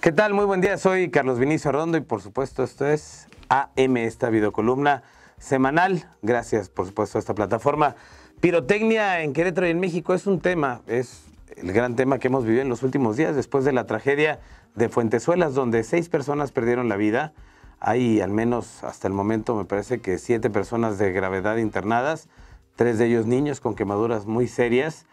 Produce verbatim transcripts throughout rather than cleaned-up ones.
¿Qué tal? Muy buen día, soy Carlos Vinicio Arredondo y por supuesto esto es A M, esta videocolumna semanal. Gracias por supuesto a esta plataforma. Pirotecnia en Querétaro y en México es un tema, es el gran tema que hemos vivido en los últimos días después de la tragedia de Fuentezuelas, donde seis personas perdieron la vida. Hay al menos hasta el momento me parece que siete personas de gravedad internadas, tres de ellos niños con quemaduras muy serias.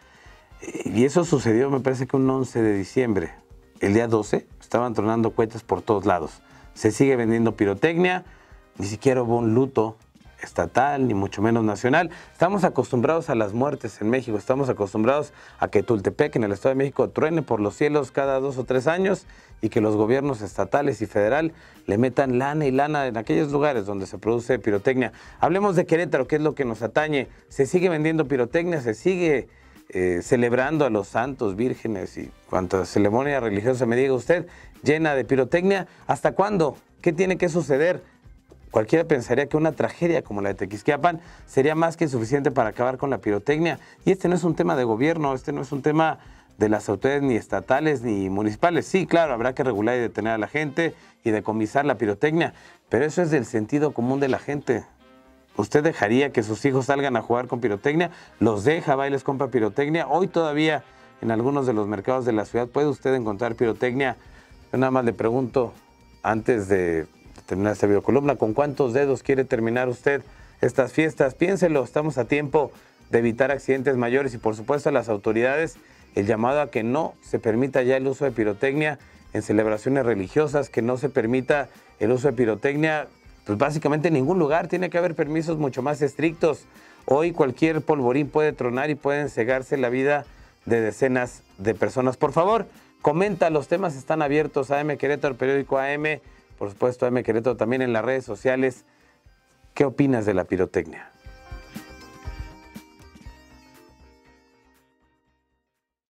Y eso sucedió me parece que un once de diciembre. El día doce estaban tronando cohetes por todos lados. Se sigue vendiendo pirotecnia, ni siquiera hubo un luto estatal, ni mucho menos nacional. Estamos acostumbrados a las muertes en México, estamos acostumbrados a que Tultepec, en el Estado de México, truene por los cielos cada dos o tres años y que los gobiernos estatales y federal le metan lana y lana en aquellos lugares donde se produce pirotecnia. Hablemos de Querétaro, que es lo que nos atañe. Se sigue vendiendo pirotecnia, se sigue Eh, celebrando a los santos, vírgenes y cuanta ceremonia religiosa me diga usted, llena de pirotecnia. ¿Hasta cuándo? ¿Qué tiene que suceder? Cualquiera pensaría que una tragedia como la de Tequisquiapan sería más que suficiente para acabar con la pirotecnia. Y este no es un tema de gobierno, este no es un tema de las autoridades ni estatales ni municipales. Sí, claro, habrá que regular y detener a la gente y decomisar la pirotecnia, pero eso es del sentido común de la gente. ¿Usted dejaría que sus hijos salgan a jugar con pirotecnia? ¿Los deja, va y les compra pirotecnia? Hoy todavía en algunos de los mercados de la ciudad puede usted encontrar pirotecnia. Yo nada más le pregunto, antes de terminar esta videocolumna, ¿con cuántos dedos quiere terminar usted estas fiestas? Piénselo, estamos a tiempo de evitar accidentes mayores y por supuesto a las autoridades el llamado a que no se permita ya el uso de pirotecnia en celebraciones religiosas, que no se permita el uso de pirotecnia. Pues básicamente en ningún lugar, tiene que haber permisos mucho más estrictos. Hoy cualquier polvorín puede tronar y pueden cegarse la vida de decenas de personas. Por favor, comenta, los temas están abiertos. A M Querétaro, periódico A M, por supuesto A M Querétaro también en las redes sociales. ¿Qué opinas de la pirotecnia?